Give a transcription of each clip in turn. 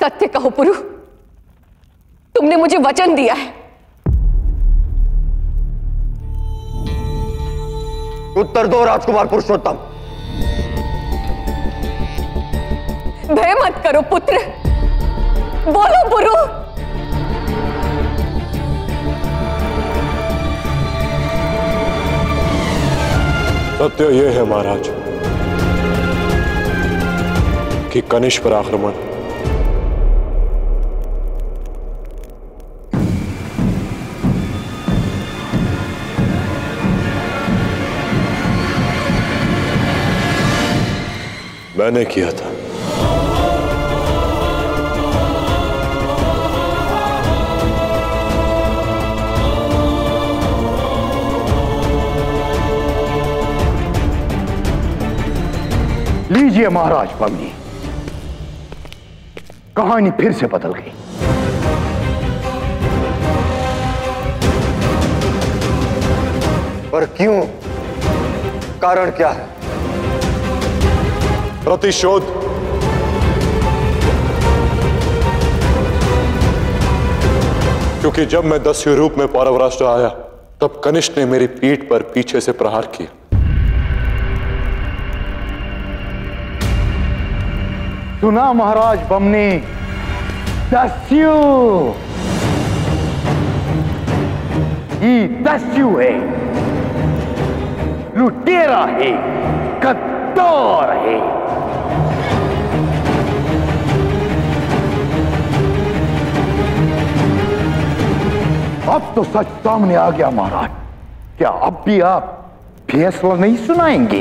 सत्य कहो पुरु, तुमने मुझे वचन दिया है। उत्तर दो राजकुमार पुरुषोत्तम। भय मत करो पुत्र, बोलो पुरु। सत्य यह है महाराज कि कनिष्क पर आक्रमण मैंने किया था। लीजिए महाराज बमनी, कहानी फिर से बदल गई। पर क्यों? कारण क्या है? प्रतिशोध। क्योंकि जब मैं दस्यु रूप में पौरव राष्ट्र आया तब कनिष्क ने मेरी पीठ पर पीछे से प्रहार किया। सुना महाराज बमनी, दस्यु ये दस्यु है, लुटेरा है, गद्दार है। अब तो सच सामने आ गया महाराज। क्या अब भी आप फैसला नहीं सुनाएंगे?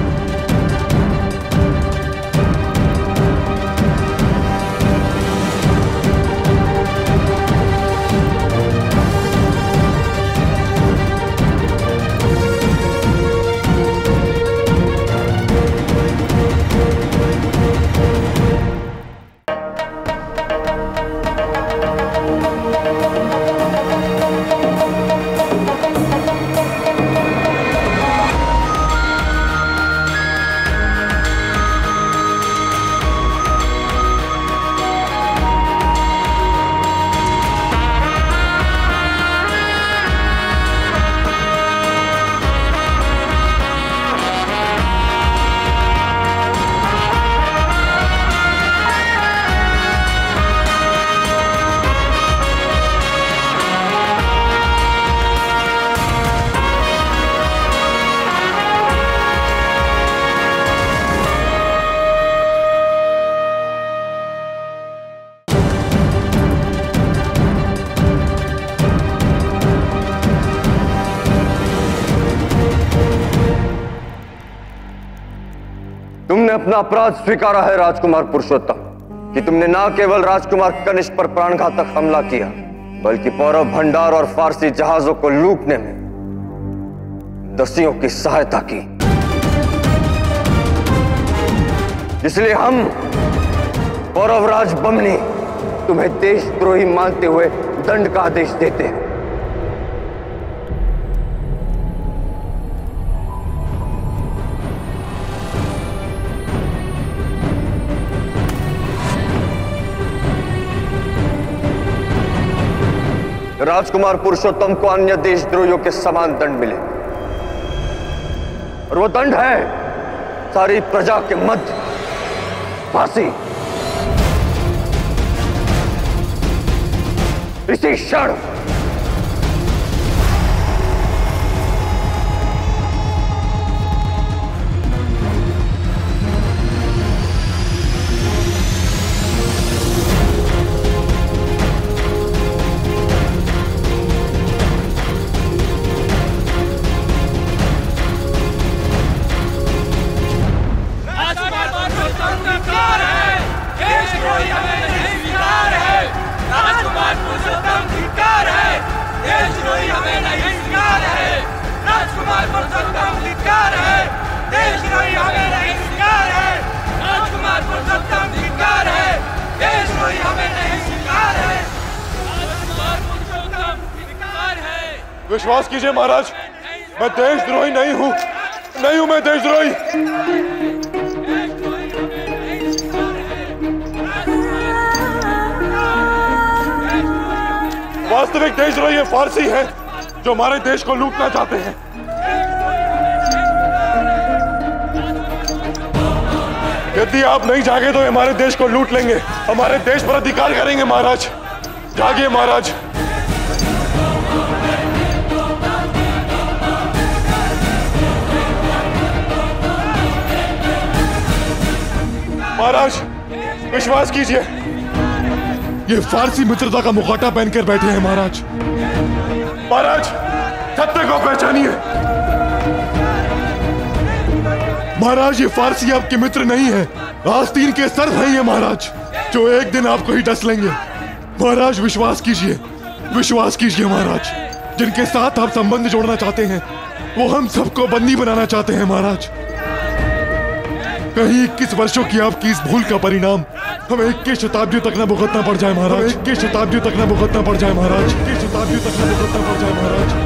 तुमने अपना अपराध स्वीकारा है राजकुमार पुरुषोत्तम, कि तुमने न केवल राजकुमार कनिष्क पर प्राणघातक हमला किया, बल्कि पौरव भंडार और फारसी जहाजों को लूटने में दस्युओं की सहायता की। इसलिए हम पौरवराज बमनी तुम्हें देशद्रोही मानते हुए दंड का आदेश देते हैं। राजकुमार पुरुषोत्तम को अन्य देशद्रोहियों के समान दंड मिले, और वो दंड है सारी प्रजा के मध्य फांसी। इसी क्षण विश्वास कीजिए महाराज, मैं देशद्रोही नहीं हूं, मैं देशद्रोही। वास्तविक देशद्रोही ये फारसी हैं जो हमारे देश को लूटना चाहते हैं। यदि आप नहीं जागे तो हमारे देश को लूट लेंगे, हमारे देश पर अधिकार करेंगे। महाराज जागिए महाराज। महाराज विश्वास कीजिए, ये फारसी मित्रता का मुखौटा पहनकर बैठे हैं। महाराज महाराज सत्य को पहचानिए। महाराज ये फारसी आपके मित्र नहीं है, आस्तीन के सर्प हैं ये महाराज, जो एक दिन आपको ही डस लेंगे। महाराज विश्वास कीजिए, विश्वास कीजिए महाराज। जिनके साथ आप संबंध जोड़ना चाहते हैं वो हम सबको बंदी बनाना चाहते हैं। महाराज कहीं 21 वर्षों की आपकी इस भूल का परिणाम हमें 21 शताब्दियों तक न भुगतना पड़ जाए महाराज। 21 शताब्दियों तक न भुगतना पड़ जाए महाराज। 21 शताब्दियों तक न भुगतना पड़ जाए महाराज।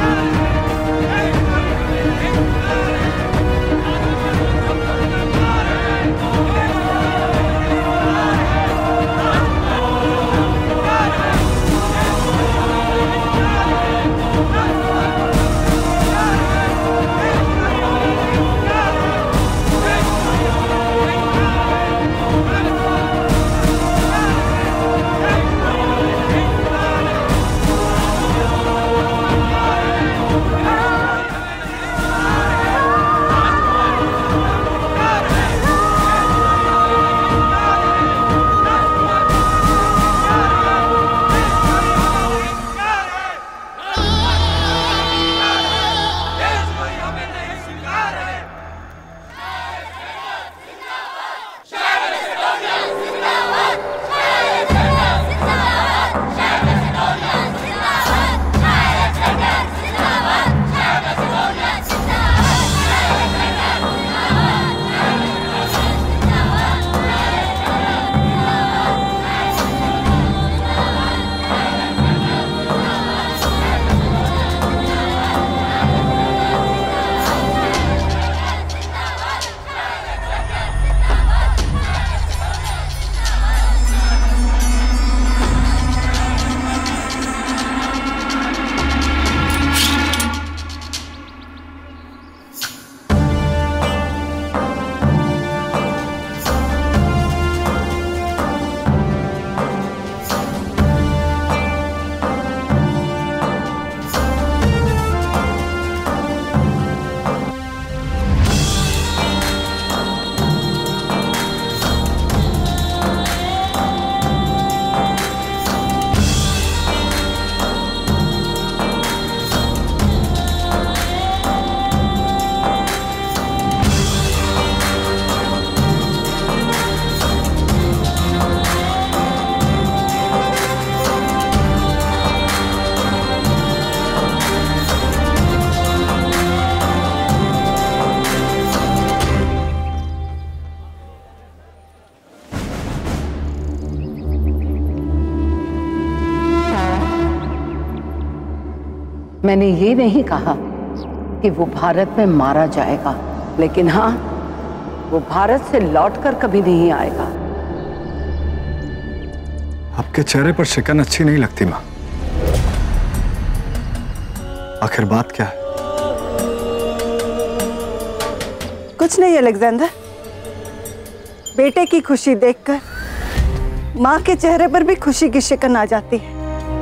मैंने ये नहीं कहा कि वो भारत में मारा जाएगा, लेकिन हाँ, वो भारत से लौटकर कभी नहीं आएगा। आपके चेहरे पर शिकन अच्छी नहीं लगती माँ। आखिर बात क्या है? कुछ नहीं अलेक्जेंडर, बेटे की खुशी देखकर माँ के चेहरे पर भी खुशी की शिकन आ जाती है।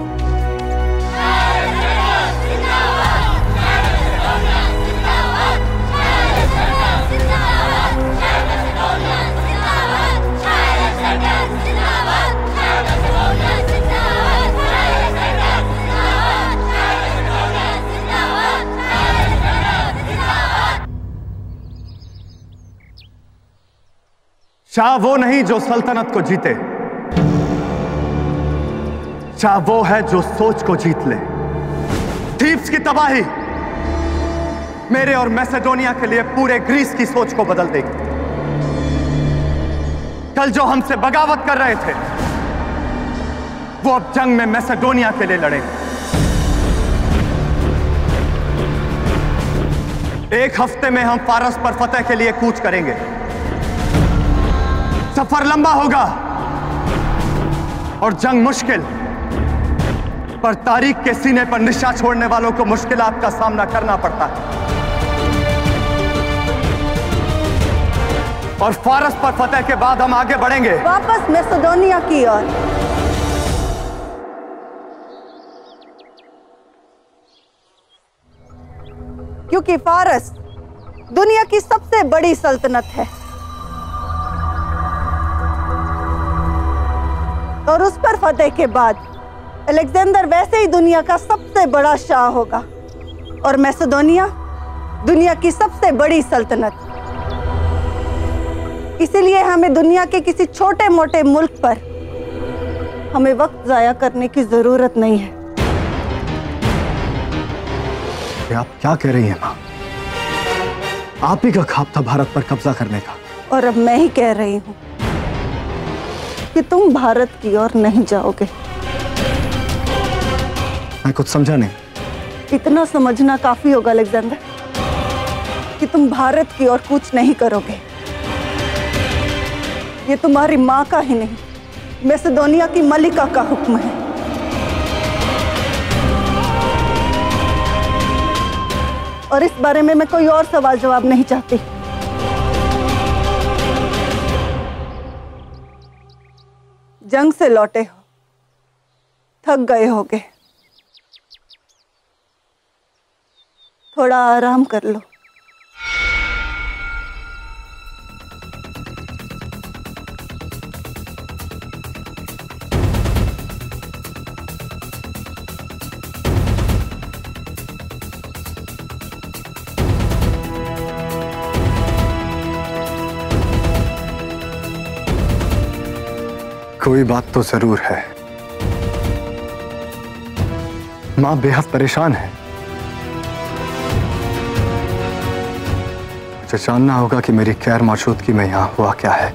शाह वो नहीं जो सल्तनत को जीते, शाह वो है जो सोच को जीत ले। थीब्स की तबाही मेरे और मैसेडोनिया के लिए पूरे ग्रीस की सोच को बदल देगी। कल जो हमसे बगावत कर रहे थे वो अब जंग में मैसेडोनिया के लिए लड़ेंगे। एक हफ्ते में हम फारस पर फतह के लिए कूच करेंगे। सफर लंबा होगा और जंग मुश्किल, पर तारीख के सीने पर निशान छोड़ने वालों को मुश्किलात का सामना करना पड़ता है। और फारस पर फतेह के बाद हम आगे बढ़ेंगे वापस मैसेडोनिया की ओर। क्योंकि फारस दुनिया की सबसे बड़ी सल्तनत है और उस पर फतेह के बाद अलेक्जेंडर वैसे ही दुनिया का सबसे बड़ा शाह होगा और मैसेडोनिया दुनिया की सबसे बड़ी सल्तनत। इसीलिए हमें दुनिया के किसी छोटे मोटे मुल्क पर हमें वक्त जाया करने की जरूरत नहीं है। आप क्या कह रही हैं मां? आप ही का ख्वाब था भारत पर कब्जा करने का, और अब मैं ही कह रही हूं कि तुम भारत की ओर नहीं जाओगे। मैं कुछ समझा नहीं। इतना समझना काफी होगा अलेक्जेंडर कि तुम भारत की ओर कूच नहीं करोगे। ये तुम्हारी मां का ही नहीं, मैसेडोनिया की मलिका का हुक्म है। और इस बारे में मैं कोई और सवाल जवाब नहीं चाहती। जंग से लौटे हो, थक गए होगे, थोड़ा आराम कर लो। कोई बात तो जरूर है, मां बेहद परेशान है। मुझे जानना होगा कि मेरी गैर मौजूदगी में यहां हुआ क्या है।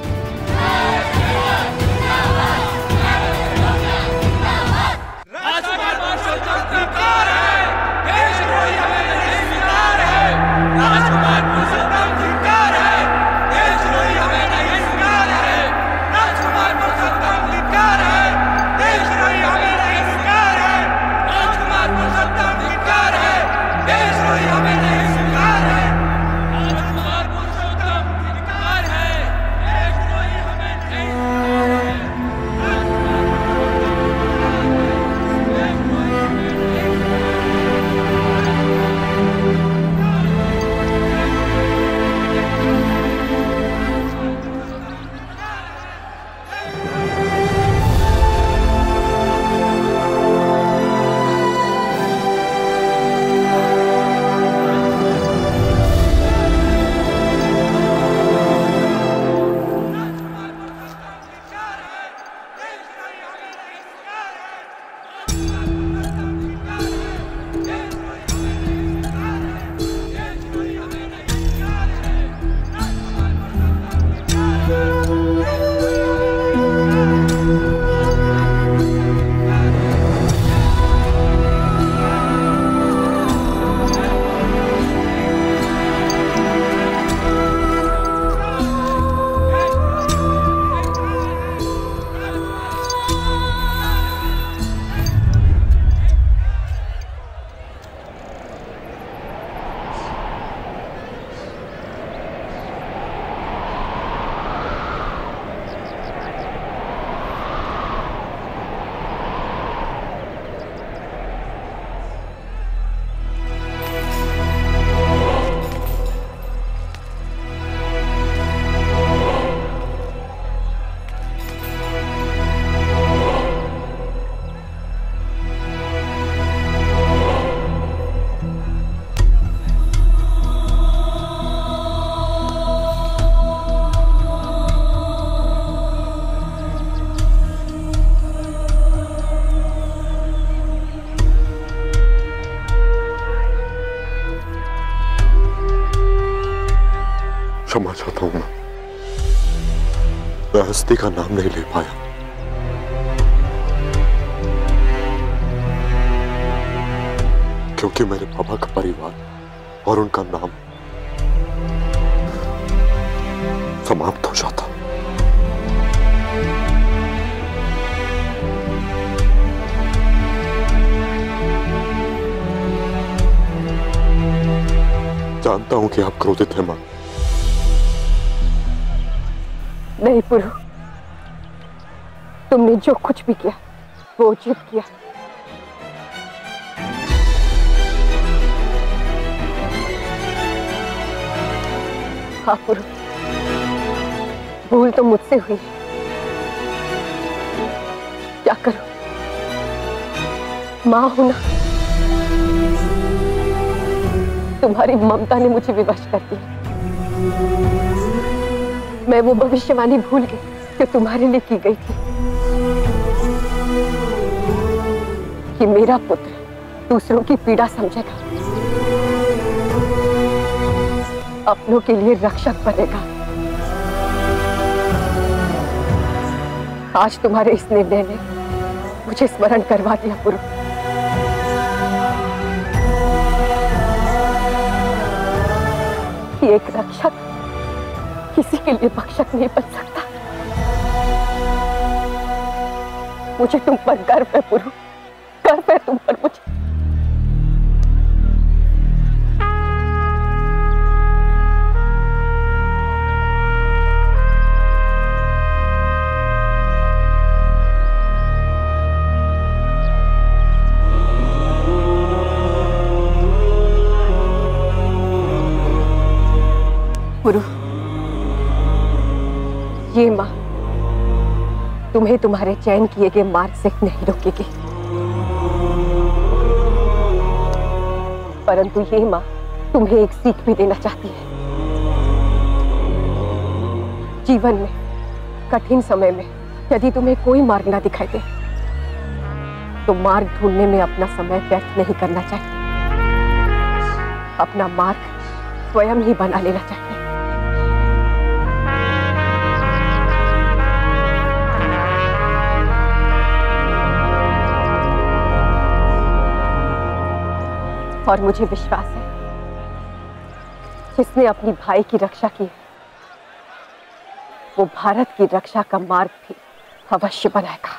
क्षमा चाहता हूं मैं हस्ती का नाम नहीं ले पाया। क्योंकि मेरे पापा का परिवार और उनका नाम समाप्त हो जाता। जानता हूं कि आप क्रोधित हैं मां। नहीं पुरु, तुमने जो कुछ भी किया वो उचित किया। हाँ पुरु, भूल तो मुझसे हुई। क्या करूं, मां हूं ना। तुम्हारी ममता ने मुझे विवश कर दिया। मैं वो भविष्यवाणी भूल गई जो तुम्हारे लिए की गई थी कि मेरा पुत्र दूसरों की पीड़ा समझेगा, अपनों के लिए रक्षक बनेगा। आज तुम्हारे इस निर्णय ने मुझे स्मरण करवा दिया पुरु। कि एक रक्षक किसी के लिए भक्षक नहीं बन सकता। मुझे तुम पर गर्व है पुरु, गर्व है तुम पर मुझे। पुरु, ये मां तुम्हें तुम्हारे चयन किए गए मार्ग से नहीं रोकेगी, परंतु ये मां तुम्हें एक सीख भी देना चाहती है। जीवन में कठिन समय में यदि तुम्हें कोई मार्ग ना दिखाई दे तो मार्ग ढूंढने में अपना समय व्यर्थ नहीं करना चाहिए। अपना मार्ग स्वयं ही बना लेना चाहिए। और मुझे विश्वास है जिसने अपनी भाई की रक्षा की है वो भारत की रक्षा का मार्ग भी अवश्य बनाएगा।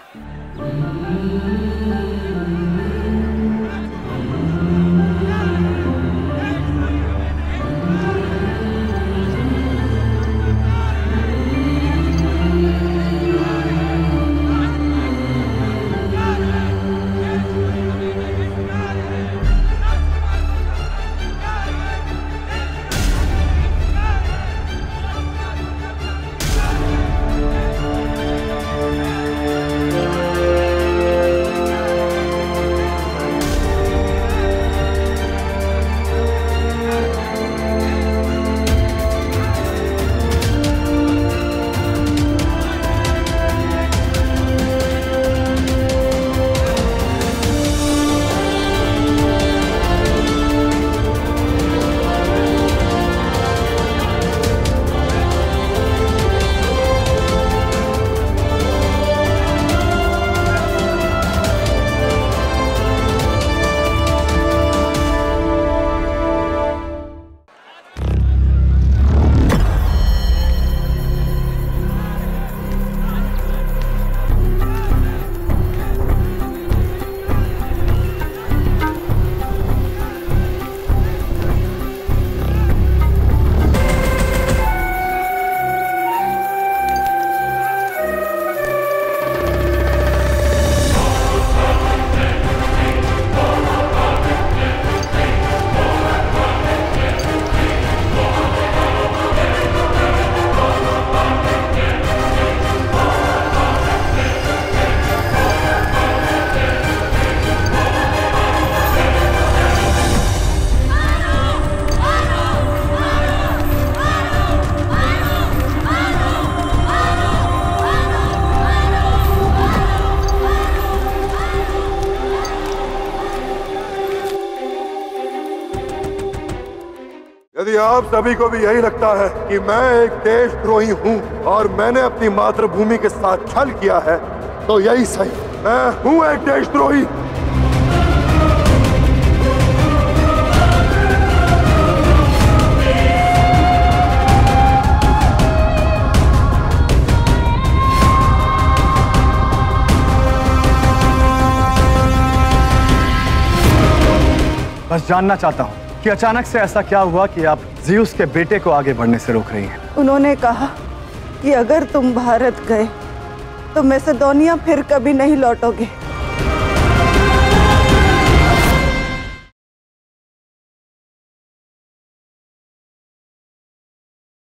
यदि आप सभी को भी यही लगता है कि मैं एक देशद्रोही हूं और मैंने अपनी मातृभूमि के साथ छल किया है तो यही सही, मैं हूं एक देशद्रोही। बस जानना चाहता हूं कि अचानक से ऐसा क्या हुआ कि आप ज़्यूस के बेटे को आगे बढ़ने से रोक रही हैं? उन्होंने कहा कि अगर तुम भारत गए तो मैसेडोनिया फिर कभी नहीं लौटोगे।